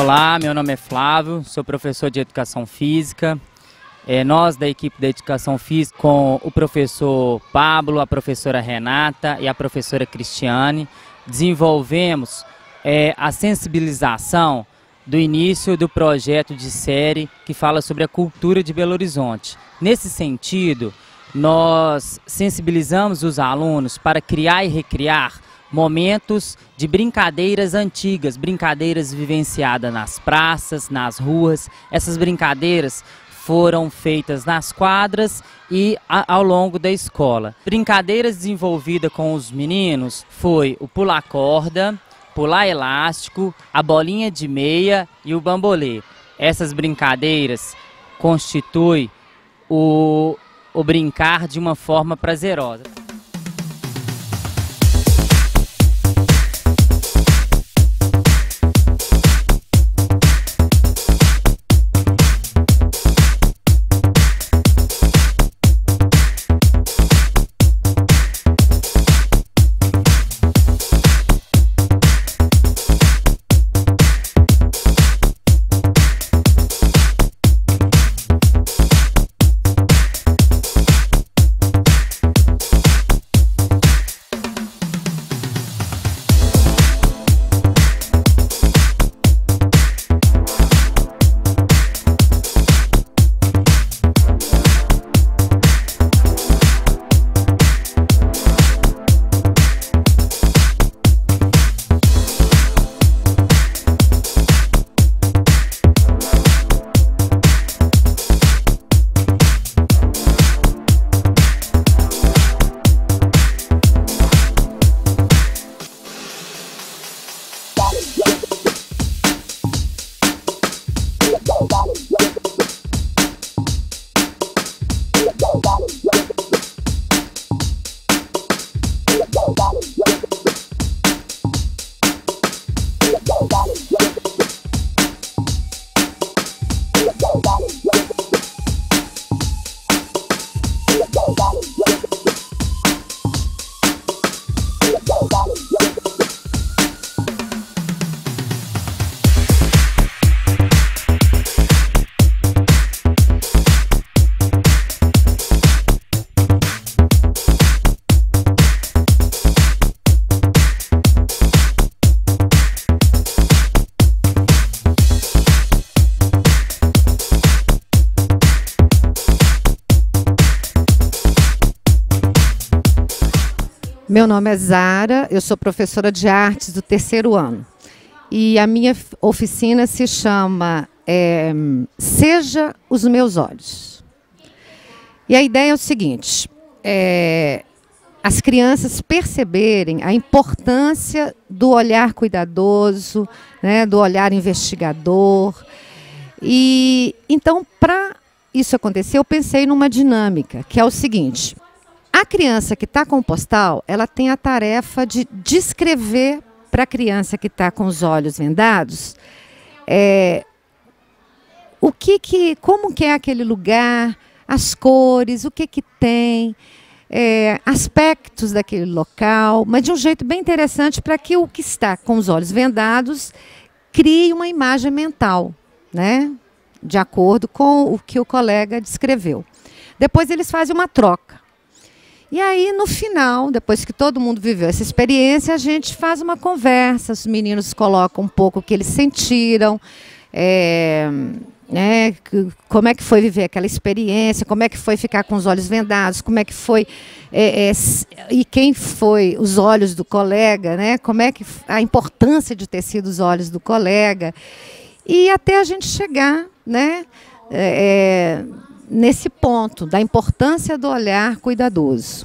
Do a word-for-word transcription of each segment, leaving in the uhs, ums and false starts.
Olá, meu nome é Flávio, sou professor de Educação Física. É, nós da equipe da Educação Física, com o professor Pablo, a professora Renata e a professora Cristiane, desenvolvemos é, a sensibilização do início do projeto de série que fala sobre a cultura de Belo Horizonte. Nesse sentido, nós sensibilizamos os alunos para criar e recriar momentos de brincadeiras antigas, brincadeiras vivenciadas nas praças, nas ruas. Essas brincadeiras foram feitas nas quadras e a, ao longo da escola. Brincadeiras desenvolvidas com os meninos foi o pular-corda, pular elástico, a bolinha de meia e o bambolê. Essas brincadeiras constituem o, o brincar de uma forma prazerosa. Meu nome é Zara, eu sou professora de artes do terceiro ano. E a minha oficina se chama é, Seja os Meus Olhos. E a ideia é o seguinte, é, as crianças perceberem a importância do olhar cuidadoso, né, do olhar investigador. E então, para isso acontecer, eu pensei numa dinâmica, que é o seguinte: a criança que está com o postal, ela tem a tarefa de descrever para a criança que está com os olhos vendados é, o que que, como que é aquele lugar, as cores, o que que tem, é, aspectos daquele local, mas de um jeito bem interessante para que o que está com os olhos vendados crie uma imagem mental, né, de acordo com o que o colega descreveu. Depois eles fazem uma troca. E aí, no final, depois que todo mundo viveu essa experiência, a gente faz uma conversa, os meninos colocam um pouco o que eles sentiram, é, né, como é que foi viver aquela experiência, como é que foi ficar com os olhos vendados, como é que foi, é, é, e quem foi os olhos do colega, né, como é que a importância de ter sido os olhos do colega, e até a gente chegar, né, é, nesse ponto da importância do olhar cuidadoso.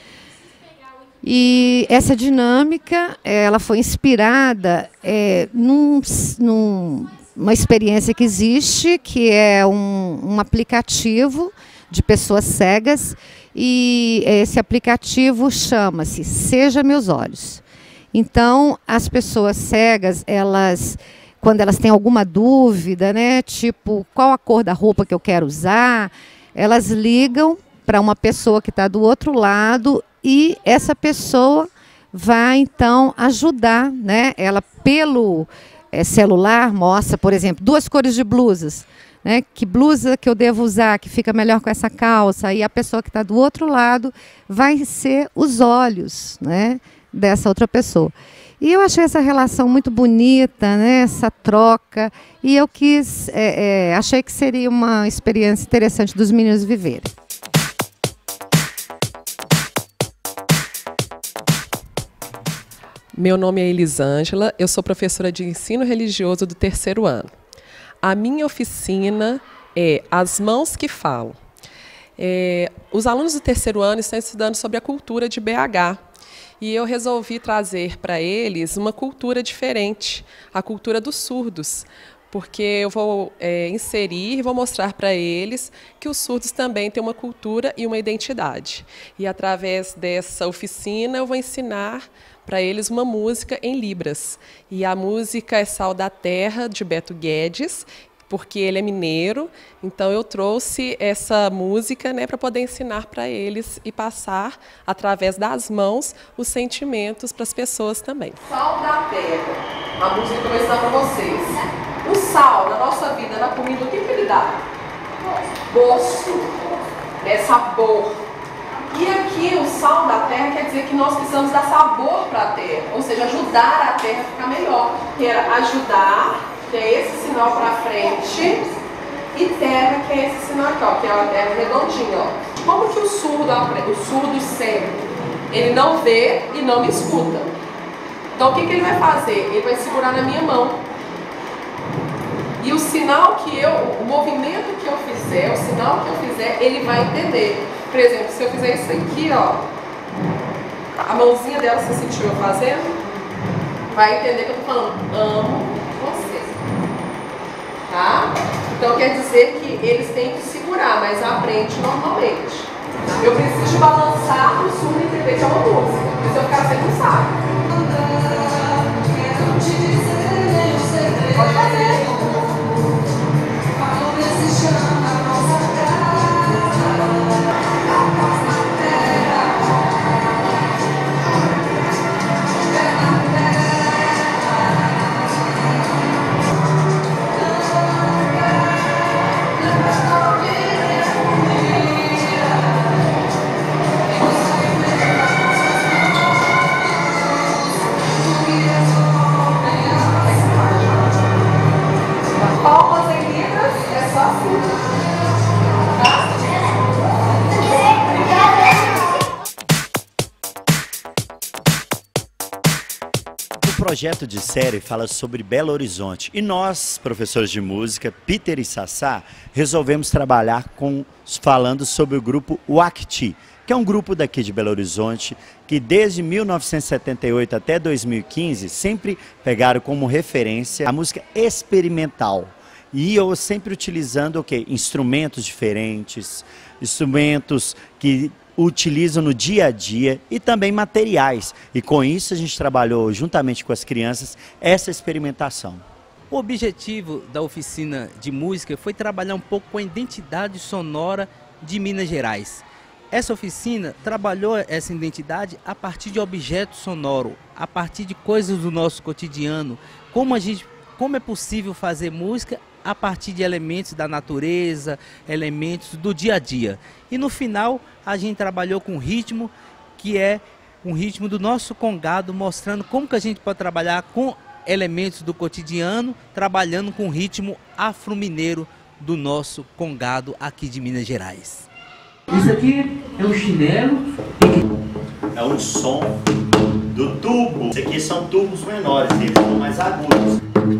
E essa dinâmica, ela foi inspirada é, num, num, uma experiência que existe, que é um, um aplicativo de pessoas cegas, e esse aplicativo chama-se Seja Meus Olhos. Então, as pessoas cegas, elas, quando elas têm alguma dúvida, né, tipo, qual a cor da roupa que eu quero usar, elas ligam para uma pessoa que está do outro lado e essa pessoa vai, então, ajudar, né, ela pelo... é, celular mostra, por exemplo, duas cores de blusas. Né? Que blusa que eu devo usar, que fica melhor com essa calça. E a pessoa que está do outro lado vai ser os olhos, né, dessa outra pessoa. E eu achei essa relação muito bonita, né, essa troca. E eu quis, é, é, achei que seria uma experiência interessante dos meninos viverem. Meu nome é Elisângela, eu sou professora de ensino religioso do terceiro ano. A minha oficina é As Mãos que Falam. É, os alunos do terceiro ano estão estudando sobre a cultura de B H. E eu resolvi trazer para eles uma cultura diferente, a cultura dos surdos. Porque eu vou é, inserir e vou mostrar para eles que os surdos também têm uma cultura e uma identidade. E através dessa oficina eu vou ensinar para eles uma música em Libras. E a música é Sal da Terra, de Beto Guedes, porque ele é mineiro. Então eu trouxe essa música, né, para poder ensinar para eles e passar, através das mãos, os sentimentos para as pessoas também. Sal da Terra, a música que eu vou ensinar para vocês. O sal, na nossa vida, na comida, o que, que ele dá? Gosto, é sabor. E aqui o sal da terra quer dizer que nós precisamos dar sabor para a terra, ou seja, ajudar a terra a ficar melhor. Que era ajudar, que é esse sinal para frente, e terra, que é esse sinal aqui, ó, que é a terra redondinha. Ó. Como que o surdo aprende? O surdo sempre, ele não vê e não me escuta. Então o que, que ele vai fazer? Ele vai segurar na minha mão. E o sinal que eu, o movimento que eu fizer, o sinal que eu fizer, ele vai entender. Por exemplo, se eu fizer isso aqui, ó, a mãozinha dela, você sentiu eu fazendo? Vai entender que eu tô falando, amo você. Tá? Então quer dizer que eles têm que segurar, mas aprende normalmente. Eu preciso balançar o surdo e entender que é uma música. Porque se eu ficar sem, não sabe. Pode fazer. O projeto de série fala sobre Belo Horizonte e nós, professores de música, Peter e Sassá, resolvemos trabalhar com, falando sobre o grupo Uacti, que é um grupo daqui de Belo Horizonte que desde mil novecentos e setenta e oito até dois mil e quinze sempre pegaram como referência a música experimental. E eu sempre utilizando o quê? Instrumentos diferentes, instrumentos que utilizam no dia a dia e também materiais. E com isso a gente trabalhou juntamente com as crianças essa experimentação. O objetivo da oficina de música foi trabalhar um pouco com a identidade sonora de Minas Gerais. Essa oficina trabalhou essa identidade a partir de objetos sonoros, a partir de coisas do nosso cotidiano, como, a gente, como é possível fazer música a partir de elementos da natureza, elementos do dia a dia. E no final a gente trabalhou com ritmo, que é um ritmo do nosso congado, mostrando como que a gente pode trabalhar com elementos do cotidiano, trabalhando com o ritmo afro-mineiro do nosso congado aqui de Minas Gerais. Isso aqui é um chinelo. É um som do tubo. Isso aqui são tubos menores, eles são mais agudos.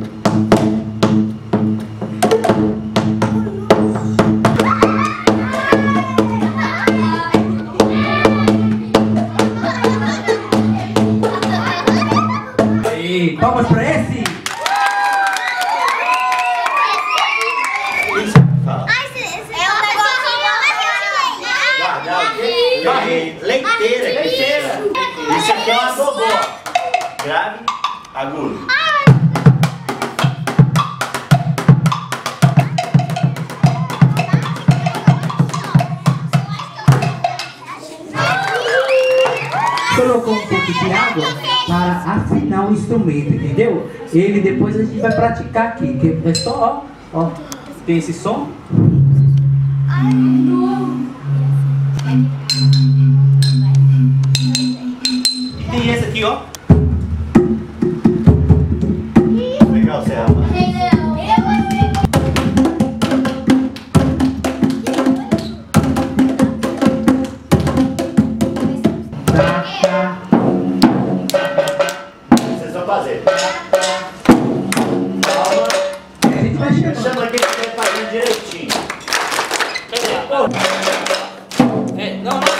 Palmas para esse! Leiteira, leiteira. Isso aqui é uma gogó. Grave, agudo. Colocou um pouco de água. para afinar o instrumento, entendeu? Ele depois a gente vai praticar aqui, que é só, ó, ó, tem esse som. E tem esse aqui, ó. Legal, Zé. Vocês vão fazer. Calma. A gente vai chegando. Chama aquele que vai fazendo direitinho. É, não, não.